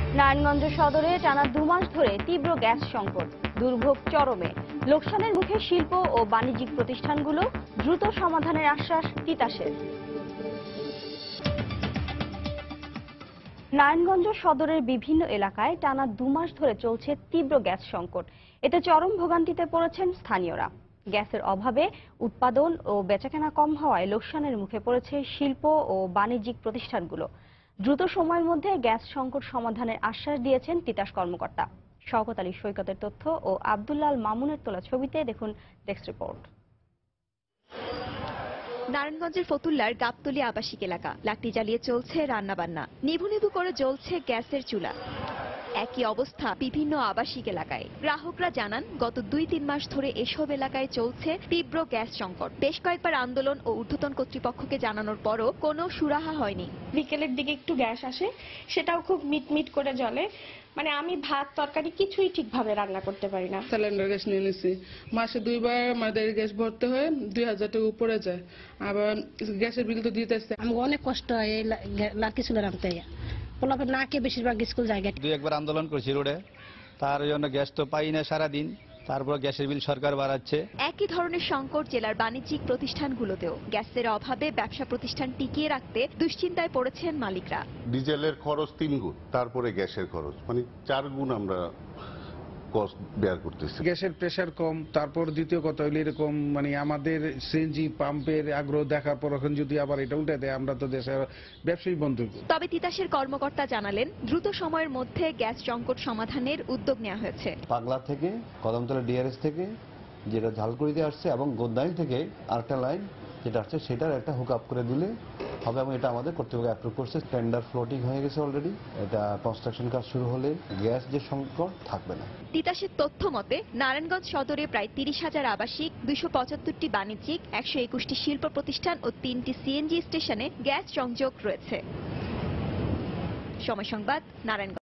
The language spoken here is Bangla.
নারায়ণগঞ্জ সদরে টানা 2 মাস ধরে তীব্র গ্যাস সংকট, দুর্ভোগ চরমে। লোকসানের মুখে শিল্প ও বাণিজ্যিক প্রতিষ্ঠানগুলো, দ্রুত সমাধানের আশ্বাস তিতাসের। নারায়ণগঞ্জ সদরের বিভিন্ন এলাকায় টানা 2 মাস ধরে চলছে তীব্র গ্যাস সংকট। এতে চরম ভোগান্তিতে পড়েছেন স্থানীয়রা। গ্যাসের অভাবে উৎপাদন ও বেচাকেনা কম হওয়ায় লোকসানের মুখে পড়েছে শিল্প ও বাণিজ্যিক প্রতিষ্ঠানগুলো। দ্রুত সময়ের মধ্যে গ্যাস সংকট সমাধানের আশ্বাস দিয়েছেন তিতাস কর্মকর্তা। শওকত আলী সৈকতের তথ্য ও আব্দুল্লাল মামুনের তোলা ছবিতে দেখুন ডেস্ক রিপোর্ট। নারায়ণগঞ্জের ফতুল্লার গাবতলী আবাসিক এলাকা, লাকড়ি জ্বালিয়ে চলছে রান্নাবান্না, নিভু নিভু করে জ্বলছে গ্যাসের চুলা। একই অবস্থা বিভিন্ন আবাসিক এলাকায়। গ্রাহকরা জানান, গত 2-3 মাস ধরে এসব এলাকায় চলছে তীব্র গ্যাস সংকট। বেশ কয়েকবার আন্দোলন ও ঊর্ধ্বতন কর্তৃপক্ষকে জানানোর পরও কোনো সুরাহা হয়নি। বিকেলের দিকে একটু গ্যাস আসে, সেটাও খুব মিটমিট করে জ্বলে। মানে আমি ভাত তরকারি কিছুই ঠিকভাবে রান্না করতে পারি না। সিলিন্ডার গ্যাস নিয়ে নিছি, মাসে 2 বার আমাদের গ্যাস ভরতে হয়, 2000 টাকা উপরে যায়। আবার গ্যাসের বিল তো দিতেছে। আমাকে অনেক কষ্ট হয় এই লাকি চুলা রাখতে। পোলাপের নাকে বেশিরভাগ স্কুল জায়গায় 2-1 বার আন্দোলন করেছি রোডে, তার জন্য গ্যাস তো পাই না সারাদিন। তারপর গ্যাসের বিল সরকার বাড়াচ্ছে। একই ধরনের সংকট জেলার বাণিজ্যিক প্রতিষ্ঠানগুলোতেও। গ্যাসের অভাবে ব্যবসা প্রতিষ্ঠান টিকিয়ে রাখতে দুশ্চিন্তায় পড়েছেন মালিকরা। ডিজেলের খরচ 3 গুণ, তারপরে গ্যাসের খরচ মানে 4 গুণ আমরা কস্ট বেয়ার করতেছি। গ্যাসের প্রেসার কম, তারপর দ্বিতীয় কথা হইলে এরকম মানে আমাদের সিএনজি পাম্পের আগ্রহ দেখার পর এখন যদি আবার এটা উল্টে দেয়, আমরা তো দেশের ব্যবসায়ী বন্ধ। তবে তিতাসের কর্মকর্তা জানালেন, দ্রুত সময়ের মধ্যে গ্যাস সংকট সমাধানের উদ্যোগ নেওয়া হয়েছে। পাগলা থেকে কদমতলা ডিআরএস থেকে যেটা ঝালকুড়িতে আসছে এবং গোদ্দাইল থেকে আরেকটা লাইন যেটা আসছে, সেটার একটা হুক আপ করে দিলে হবে এবং এটা আমাদের কর্তৃপক্ষ অ্যাপ্রুভ করছে। টেন্ডার ফ্লোটিং হয়ে গেছে অলরেডি। এটা কনস্ট্রাকশন কাজ শুরু হলে গ্যাস যে সংকট থাকবে না। তিতাসের তথ্য মতে নারায়ণগঞ্জ সদরে প্রায় 30,000 আবাসিক, 275টি বাণিজ্যিক, 121টি শিল্প প্রতিষ্ঠান ও 3টি সিএনজি স্টেশনে গ্যাস সংযোগ রয়েছে। সময় সংবাদ, নারায়ণগঞ্জ।